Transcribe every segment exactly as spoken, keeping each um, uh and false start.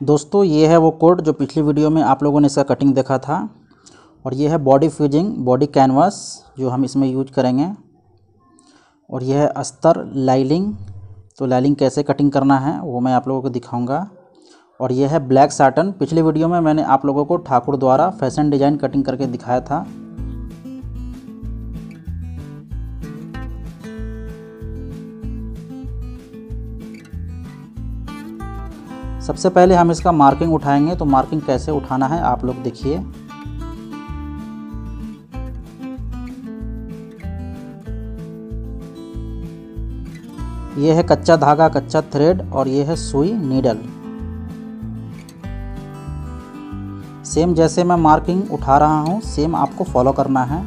दोस्तों ये है वो कोड जो पिछली वीडियो में आप लोगों ने इसका कटिंग देखा था। और ये है बॉडी फ्यूजिंग बॉडी कैनवास जो हम इसमें यूज करेंगे। और यह है अस्तर लाइलिंग, तो लाइलिंग कैसे कटिंग करना है वो मैं आप लोगों को दिखाऊंगा। और यह है ब्लैक साटन। पिछली वीडियो में मैंने आप लोगों को ठाकुर द्वारा फैशन डिज़ाइन कटिंग करके दिखाया था। सबसे पहले हम इसका मार्किंग उठाएंगे, तो मार्किंग कैसे उठाना है आप लोग देखिए। ये है कच्चा धागा, कच्चा थ्रेड, और ये है सुई नीडल। सेम जैसे मैं मार्किंग उठा रहा हूँ सेम आपको फॉलो करना है।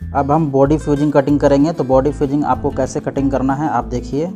अब हम बॉडी फ्यूजिंग कटिंग करेंगे। तो बॉडी फ्यूजिंग आपको कैसे कटिंग करना है आप देखिए।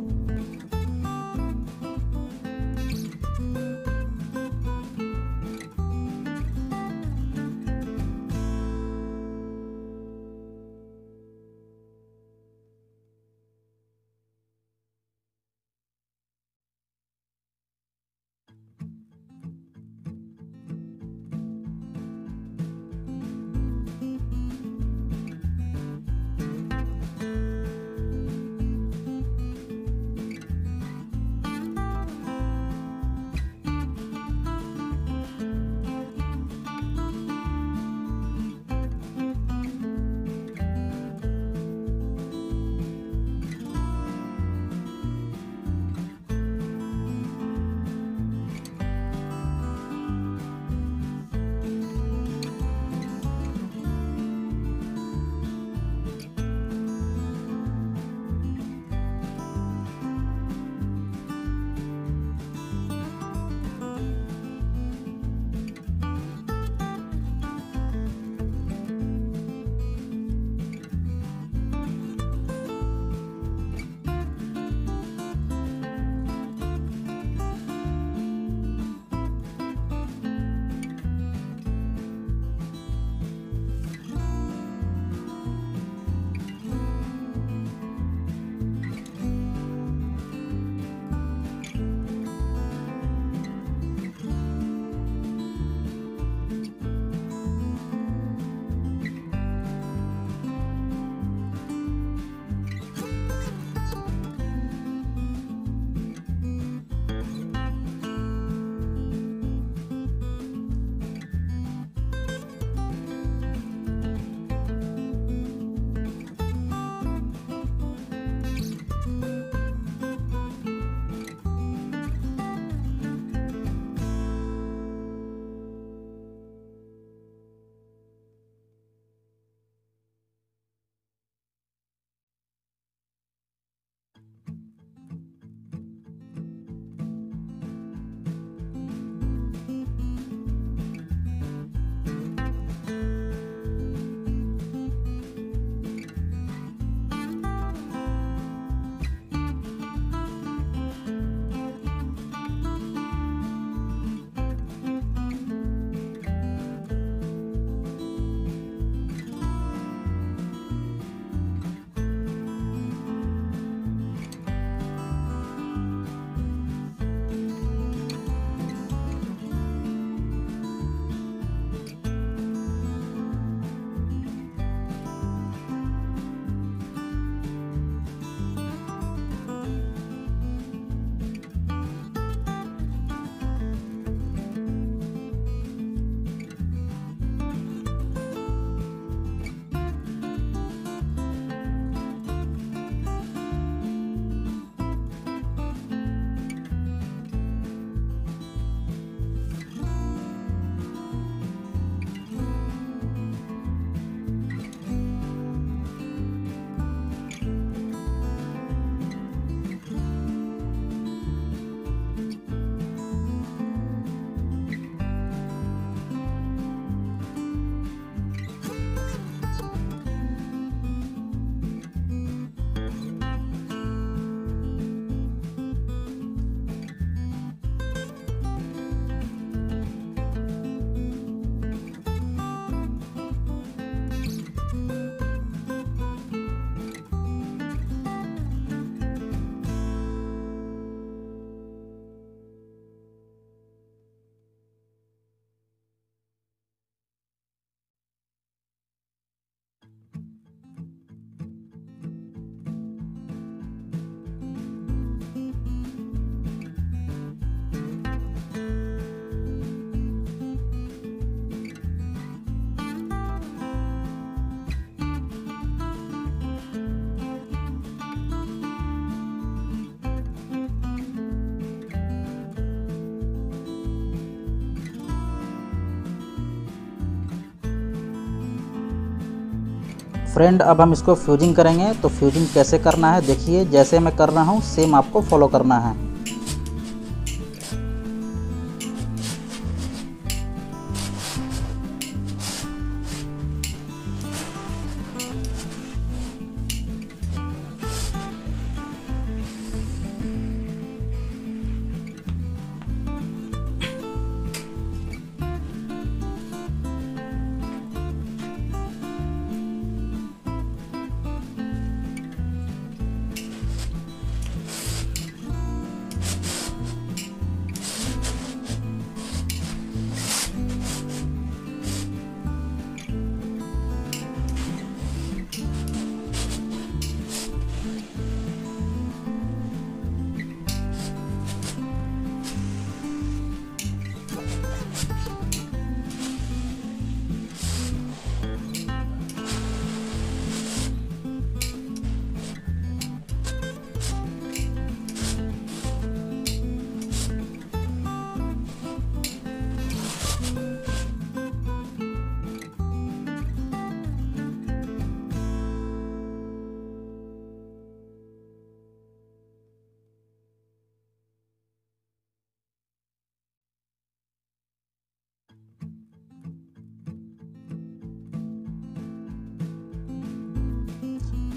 फ्रेंड अब हम इसको फ्यूजिंग करेंगे। तो फ्यूजिंग कैसे करना है देखिए, जैसे मैं कर रहा हूँ सेम आपको फॉलो करना है।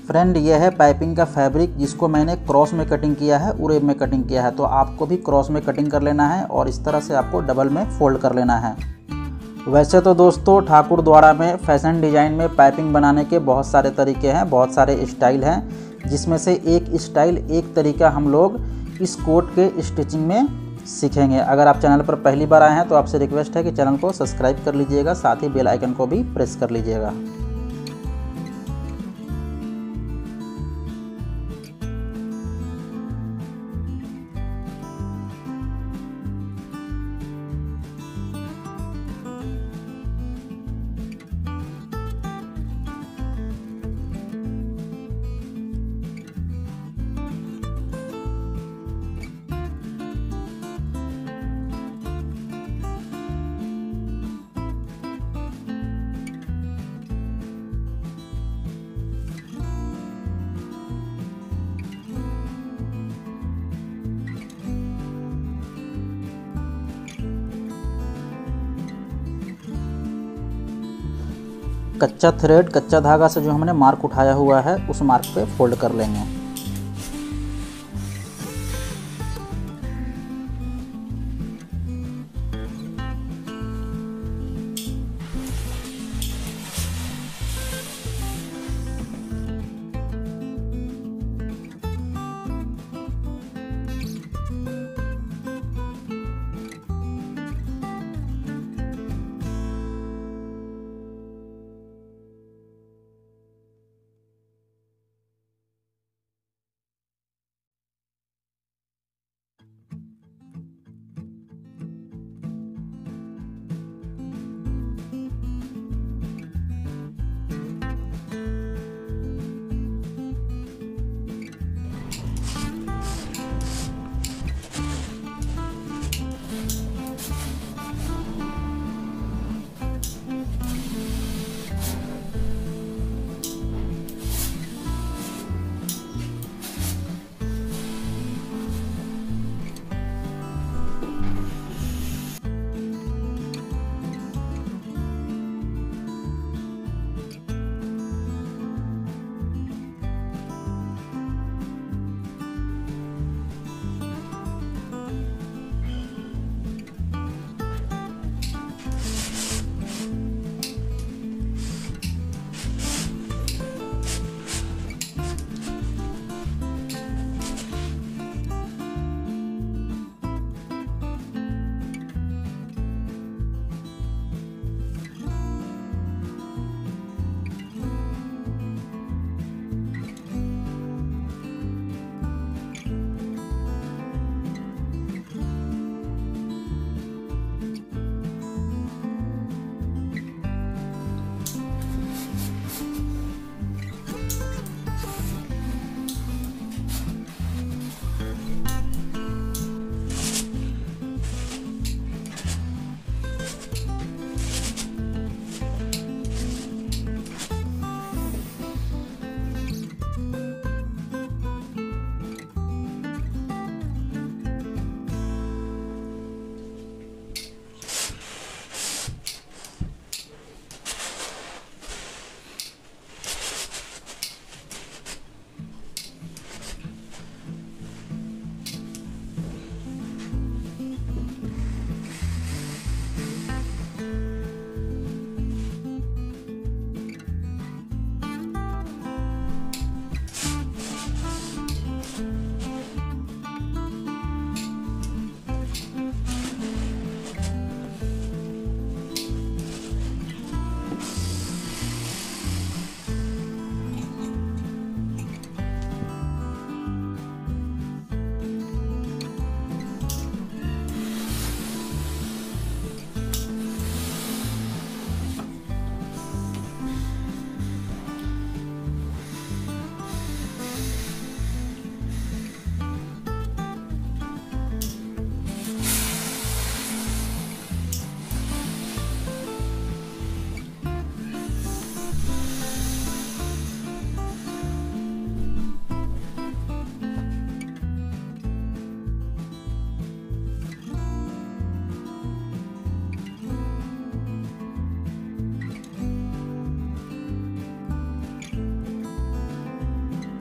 फ्रेंड ये है पाइपिंग का फैब्रिक, जिसको मैंने क्रॉस में कटिंग किया है, उरे में कटिंग किया है। तो आपको भी क्रॉस में कटिंग कर लेना है और इस तरह से आपको डबल में फोल्ड कर लेना है। वैसे तो दोस्तों ठाकुर द्वारा में फैशन डिज़ाइन में पाइपिंग बनाने के बहुत सारे तरीके हैं, बहुत सारे स्टाइल हैं, जिसमें से एक स्टाइल, एक तरीका हम लोग इस कोट के स्टिचिंग में सीखेंगे। अगर आप चैनल पर पहली बार आए हैं तो आपसे रिक्वेस्ट है कि चैनल को सब्सक्राइब कर लीजिएगा, साथ ही बेल आइकन को भी प्रेस कर लीजिएगा। कच्चा थ्रेड, कच्चा धागा से जो हमने मार्क उठाया हुआ है उस मार्क पे फोल्ड कर लेंगे।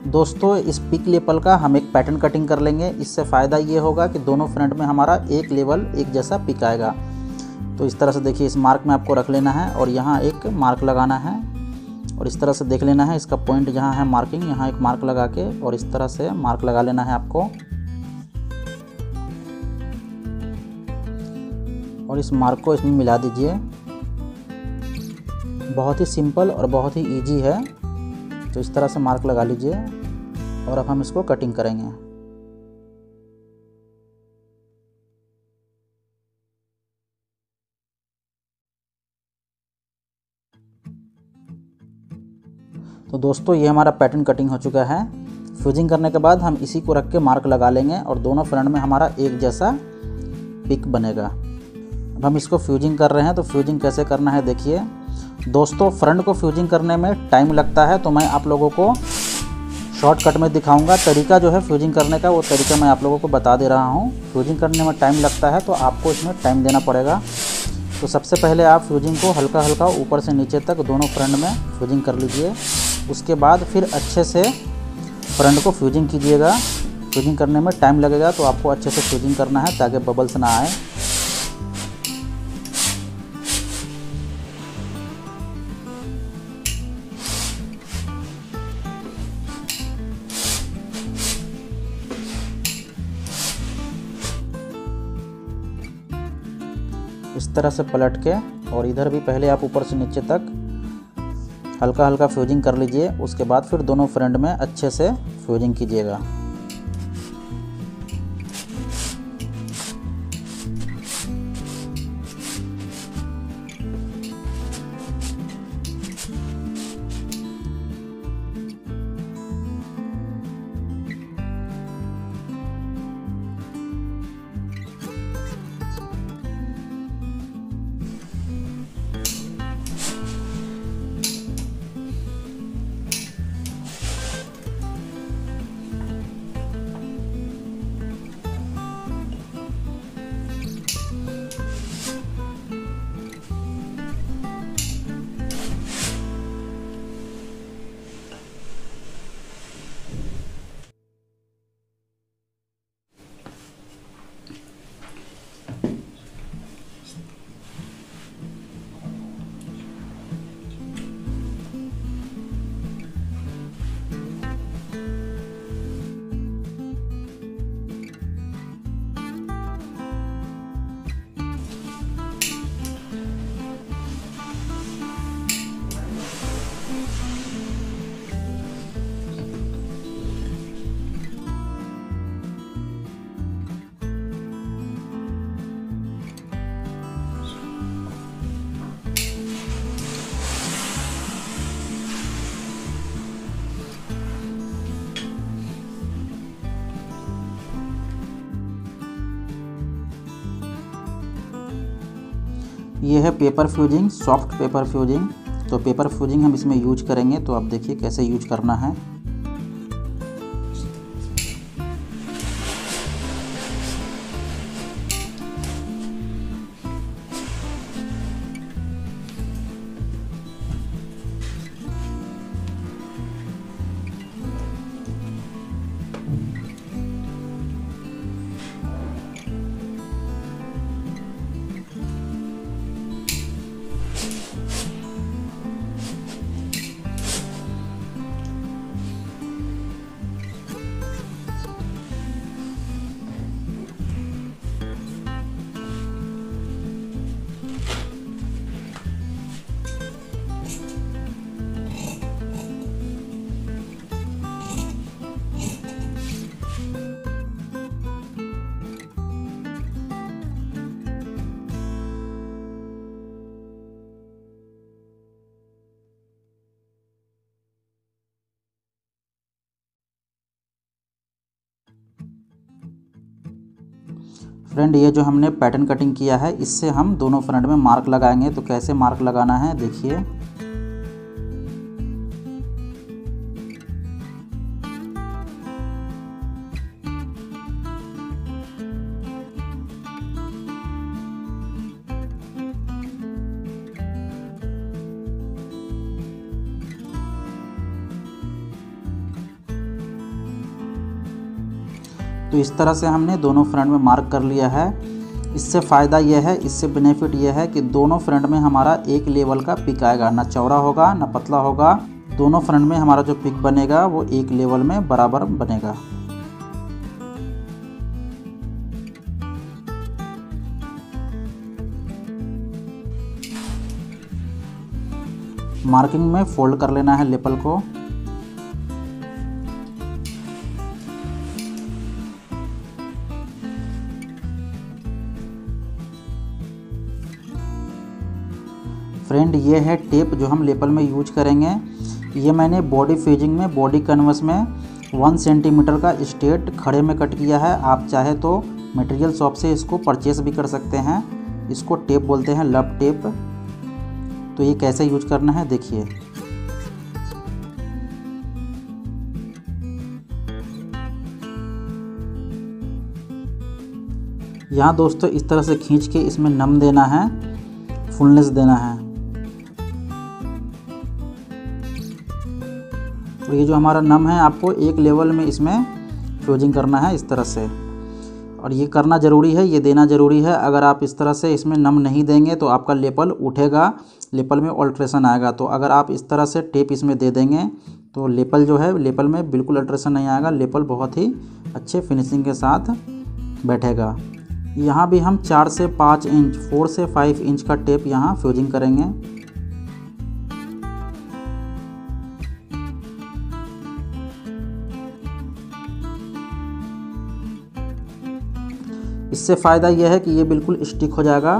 दोस्तों इस पिक लेवल का हम एक पैटर्न कटिंग कर लेंगे। इससे फ़ायदा ये होगा कि दोनों फ्रंट में हमारा एक लेवल एक जैसा पिक आएगा। तो इस तरह से देखिए, इस मार्क में आपको रख लेना है और यहाँ एक मार्क लगाना है और इस तरह से देख लेना है इसका पॉइंट जहाँ है मार्किंग, यहाँ एक मार्क लगा के और इस तरह से मार्क लगा लेना है आपको। और इस मार्क को इसमें मिला दीजिए। बहुत ही सिंपल और बहुत ही इजी है। तो इस तरह से मार्क लगा लीजिए और अब हम इसको कटिंग करेंगे। तो दोस्तों ये हमारा पैटर्न कटिंग हो चुका है। फ्यूजिंग करने के बाद हम इसी को रख के मार्क लगा लेंगे और दोनों फ्रंट में हमारा एक जैसा पिक बनेगा। अब हम इसको फ्यूजिंग कर रहे हैं। तो फ्यूजिंग कैसे करना है देखिए दोस्तों। फ्रंट को फ्यूजिंग करने में टाइम लगता है, तो मैं आप लोगों को शॉर्टकट में दिखाऊंगा। तरीका जो है फ्यूजिंग करने का, वो तरीका मैं आप लोगों को बता दे रहा हूँ। फ्यूजिंग करने में टाइम लगता है तो आपको इसमें टाइम देना पड़ेगा। तो सबसे पहले आप फ्यूजिंग को हल्का हल्का ऊपर से नीचे तक दोनों फ्रंट में फ्यूजिंग कर लीजिए। उसके बाद फिर अच्छे से फ्रंट को फ्यूजिंग कीजिएगा। फ्यूजिंग करने में टाइम लगेगा तो आपको अच्छे से फ्यूजिंग करना है ताकि बबल्स ना आए। इस तरह से पलट के और इधर भी पहले आप ऊपर से नीचे तक हल्का हल्का फ्यूजिंग कर लीजिए। उसके बाद फिर दोनों फ्रंट में अच्छे से फ्यूजिंग कीजिएगा। ये है paper fusing, soft paper fusing. तो पेपर फ्यूजिंग हम इसमें यूज करेंगे। तो आप देखिए कैसे यूज करना है। फ्रेंड ये जो हमने पैटर्न कटिंग किया है, इससे हम दोनों फ्रंट में मार्क लगाएंगे। तो कैसे मार्क लगाना है देखिए। तो इस तरह से हमने दोनों फ्रंट में मार्क कर लिया है। इससे फ़ायदा यह है, इससे बेनिफिट यह है कि दोनों फ्रंट में हमारा एक लेवल का पिक आएगा, ना चौड़ा होगा ना पतला होगा। दोनों फ्रंट में हमारा जो पिक बनेगा वो एक लेवल में बराबर बनेगा। मार्किंग में फोल्ड कर लेना है लेपल को। फ्रेंड, ये है टेप जो हम लेपल में यूज करेंगे। ये मैंने बॉडी फ्यूजिंग में, बॉडी कैनवस में वन सेंटीमीटर का स्ट्रेट खड़े में कट किया है। आप चाहे तो मटेरियल शॉप से इसको परचेस भी कर सकते हैं। इसको टेप बोलते हैं, लब टेप। तो ये कैसे यूज करना है देखिए। यहाँ दोस्तों इस तरह से खींच के इसमें नम देना है, फुलनेस देना है। और ये जो हमारा नम है, आपको एक लेवल में इसमें फ्यूजिंग करना है इस तरह से। और ये करना ज़रूरी है, ये देना ज़रूरी है। अगर आप इस तरह से इसमें नम नहीं देंगे तो आपका लेपल उठेगा, लेपल में अल्ट्रेशन आएगा। तो अगर आप इस तरह से टेप इसमें दे देंगे तो लेपल जो है, लेपल में बिल्कुल अल्ट्रेशन नहीं आएगा। लेपल बहुत ही अच्छे फिनिशिंग के साथ बैठेगा। यहाँ भी हम चार से पाँच इंच, फोर से फाइव इंच का टेप यहाँ फ्यूजिंग करेंगे। इससे फ़ायदा यह है कि ये बिल्कुल स्टिक हो जाएगा।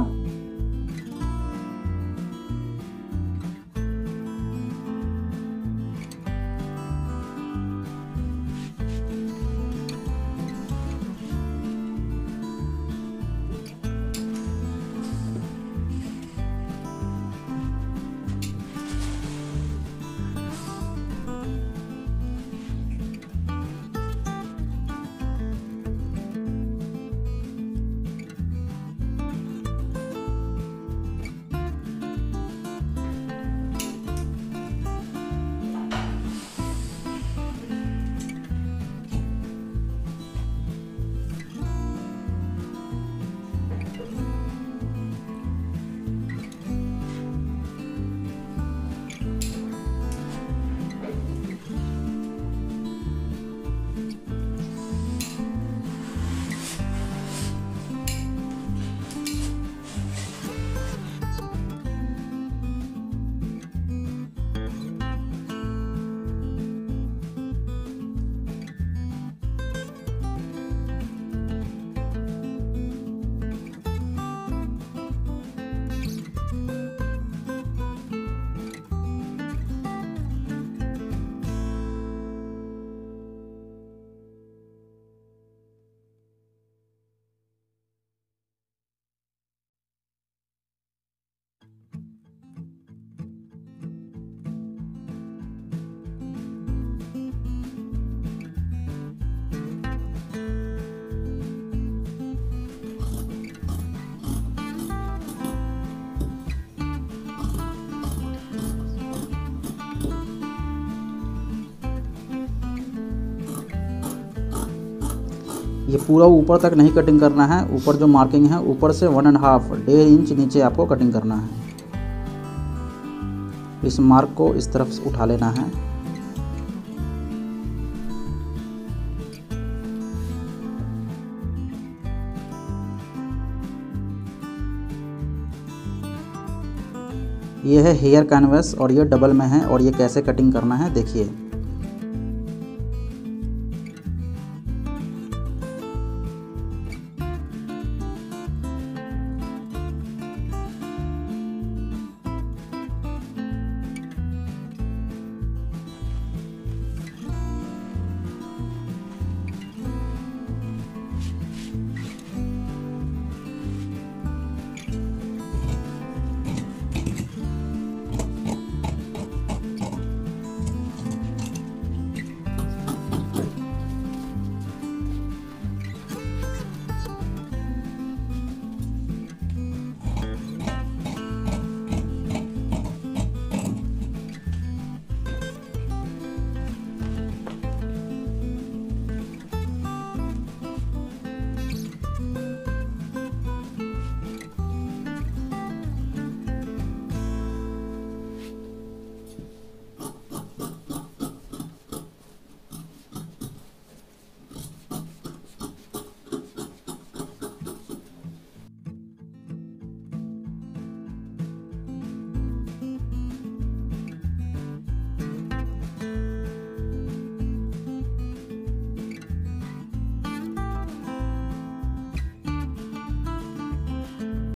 ये पूरा ऊपर तक नहीं कटिंग करना है। ऊपर जो मार्किंग है, ऊपर से वन एंड हाफ डेढ़ इंच नीचे आपको कटिंग करना है। इस मार्क को इस तरफ से उठा लेना है। ये है हेयर कैनवस और ये डबल में है। और ये कैसे कटिंग करना है देखिए।